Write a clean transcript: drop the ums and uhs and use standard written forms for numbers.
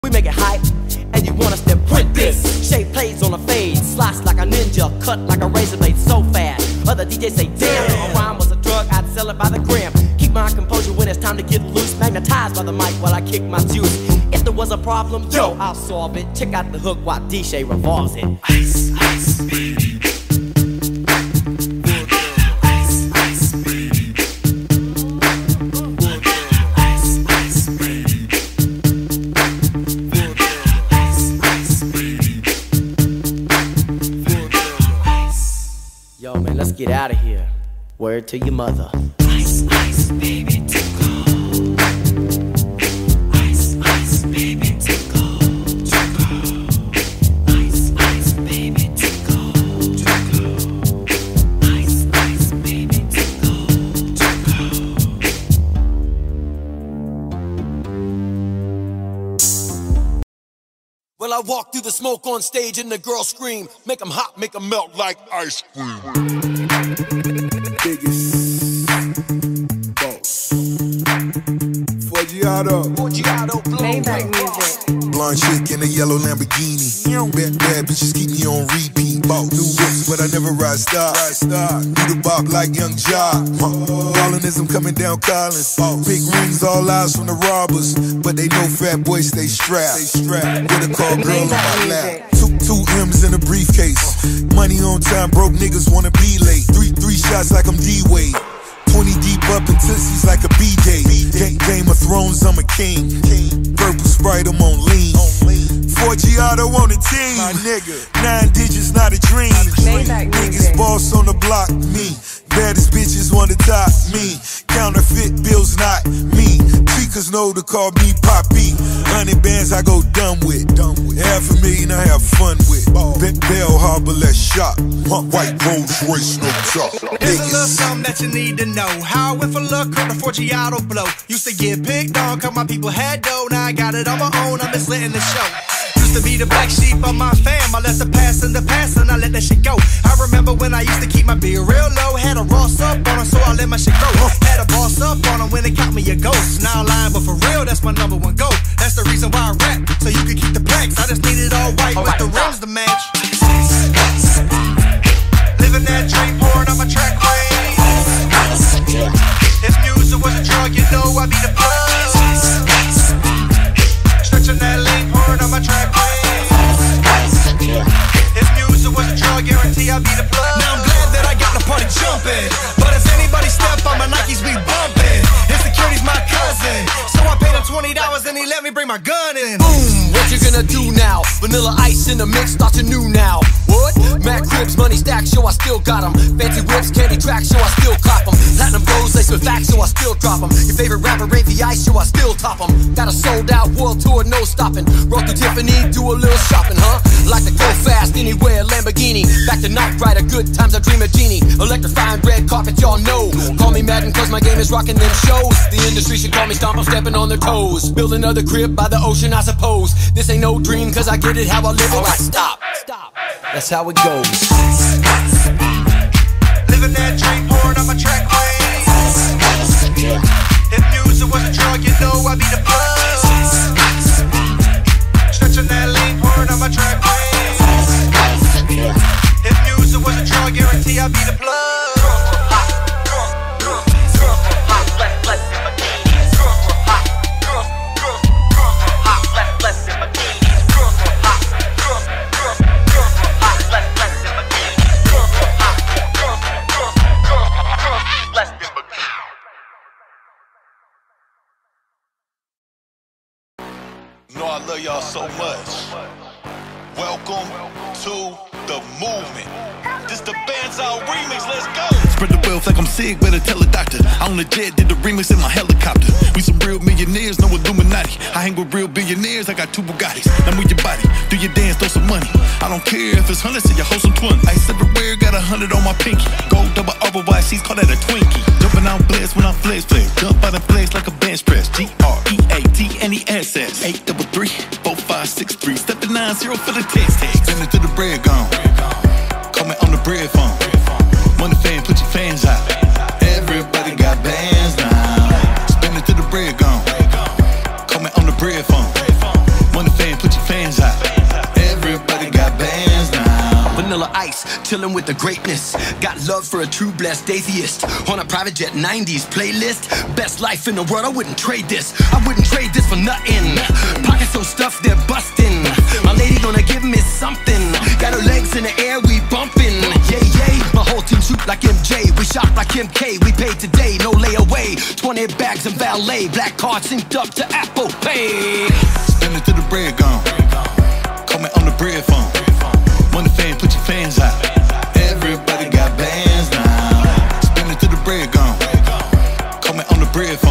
We make it hype, and you want us to print this. Shape plays on a fade, slice like a ninja, cut like a razor blade so fast. Other DJs say, damn, if a rhyme was a drug, I'd sell it by the gram. Keep my composure when it's time to get loose, magnetized by the mic while I kick my juice. If there was a problem, yo, I'll solve it. Check out the hook while DJ revolves it. Ice, ice, baby. Yo, man, let's get out of here. Word to your mother. Ice, ice, baby, tickle. Ice, ice, baby, tickle. Tickle. Ice, ice, baby, tickle. Tickle. Ice, ice, baby, tickle. Tickle. Well, I walk through the smoke on stage and the girls scream, make them hot, make them melt like ice cream. Biggest boss. Forgiato. Maybach music. Blonde chick in a yellow Lamborghini. Bad bitches keep me on repeat. New whips, but I never ride stock. Do the bop like Young Jock. Ballinism coming down Collins. Big rings, all eyes from the robbers, but they know fat boys stay strapped. With a call girl on my lap. Two M's in a briefcase. Money on time, broke niggas wanna be late. Three shots like I'm D-Wade. 20 deep up in Tootsies like a B-Day. Game of Thrones, I'm a king. Purple Sprite, I'm on lean. Forgiato on the team. My nigga. 9 digits, not a dream. Niggas boss on the block, me. Baddest bitches wanna top me. Counterfeit bills, not me. Chicas know to call me Poppy. 100 bands I go dumb with. $500,000 I have fun with. Bell Harbor, let's shop. White Rolls Royce, no top. Here's a little something that you need to know. How I went for luck, heard the Forgiato blow. Used to get picked on, cause my people had dough. Now I got it on my own, I'm just letting the show. Used to be the black sheep of my fam. I let the past in the past and I let that shit go. I remember when I used to keep my beer real low. Had a Ross up on her, so I let my shit go. Had a boss up on her when they caught me a ghost. Now I'm lying, but for real, that's my #1 goal. That's the reason why I rap, so you can keep the plaques. I just need it all white with the rims to match. Living that dream, pouring on my track way. If music was a drug, you know I'd be the plug. Stretching that lean, pouring on my track way. If music was a drug, guarantee I'd be the plug. Now I'm glad that I got the party jumping, but if anybody step on my Nikes, we bumping. Insecurity's my cousin, so I paid him $20 and he let me bring my gun in. Boom, what you gonna do now? Vanilla ice in the mix, thought you knew now. What? Mac Cribs, money stack, show I still got them. Fancy whips, candy tracks, show I still cop them. Platinum flows, laced with facts, so I still drop them. Your favorite rapper, Ravy Ice, show I still top them. Got a sold out world tour, no stopping. Roll through Tiffany, do a little shopping, huh? Like to go fast, anywhere, Lamborghini. Back to Night Rider, good times, I dream of Genie. Electrifying red carpet, y'all know. Call me Madden, cause my game is rocking them shows. The industry should call me Stomp, I'm stepping on their toes. Build another crib by the ocean, I suppose. This ain't no dream, cause I get it how I live it. Alright, stop. That's how it goes. Living that dream, pouring on my track way. If music was a drug, you know I'd be the plug. Stretching that lean, pouring on my track way. If music was a drug, guarantee I'd be the plug. No, I love y'all so much. Welcome to the movement. This the Banzai remix, let's go. Spread the wealth like I'm sick, better tell a doctor. I on the jet, did the remix in my helicopter. We some real millionaires, no Illuminati. I hang with real billionaires, I got 2 Bugattis. Now move your body, do your dance, throw some money. I don't care if it's hundreds, so you hold some 20. Ice everywhere, got 100 on my pinky. Gold double overwise, call that a Twinkie. Jumping out blast when I flex. Jump out and flex like a bench press. GREATNESS 833 4563 7990 for the text. Send it to the bread gone. Call me on the bread phone. Money fan, put your fans out. Everybody got bands now. Spend it to the bread gone. Call me on the bread phone. Money chillin' with the greatness. Got love for a true blessed atheist. On a private jet 90s playlist. Best life in the world, I wouldn't trade this. I wouldn't trade this for nothing. Pockets so stuffed, they're bustin'. My lady gonna give me something. Got her legs in the air, we bumpin'. Yeah, yeah. My whole team shoot like MJ. We shop like MK. We paid today, no layaway. 20 bags and valet. Black card synced up to Apple Pay. Spin it till the bread gone. Call me on the bread phone. Money fan, put your fans out. Everybody got bands now. Spin it till the bread gone. Call me on the bread phone.